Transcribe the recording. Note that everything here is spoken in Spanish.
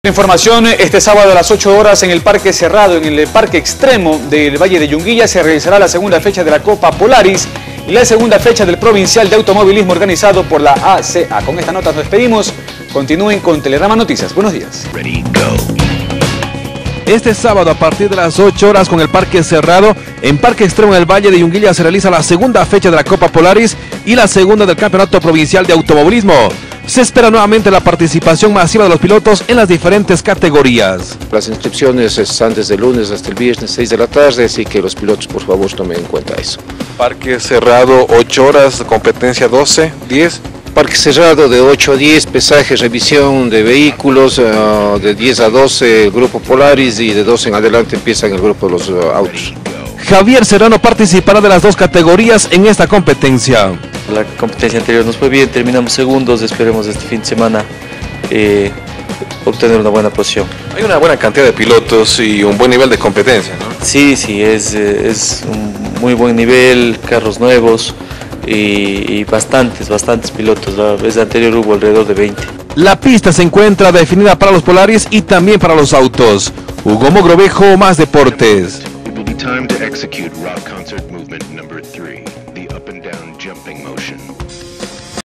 Información, este sábado a las 8 horas en el Parque Cerrado, en el Parque Extremo del Valle de Yunguilla, se realizará la segunda fecha de la Copa Polaris y la segunda fecha del Provincial de Automovilismo organizado por la ACA. Con esta nota nos despedimos. Continúen con Telegrama Noticias. Buenos días. Este sábado a partir de las 8 horas con el Parque Cerrado, en Parque Extremo del Valle de Yunguilla se realiza la segunda fecha de la Copa Polaris y la segunda del Campeonato Provincial de Automovilismo. Se espera nuevamente la participación masiva de los pilotos en las diferentes categorías. Las inscripciones están desde el lunes hasta el viernes 6 de la tarde, así que los pilotos por favor tomen en cuenta eso. Parque Cerrado 8 horas, competencia 12, 10. Parque Cerrado de 8 a 10, pesaje, revisión de vehículos, de 10 a 12 el grupo Polaris y de 12 en adelante empiezan el grupo de los autos. Javier Serrano participará de las dos categorías en esta competencia. La competencia anterior nos fue bien, terminamos segundos, esperemos este fin de semana obtener una buena posición. Hay una buena cantidad de pilotos y un buen nivel de competencia, ¿no? Sí, es un muy buen nivel, carros nuevos y bastantes pilotos. La vez anterior hubo alrededor de 20. La pista se encuentra definida para los Polaris y también para los autos. Hugo Mogrovejo, Más Deportes. Time to execute rock concert movement number 3, the up and down jumping motion.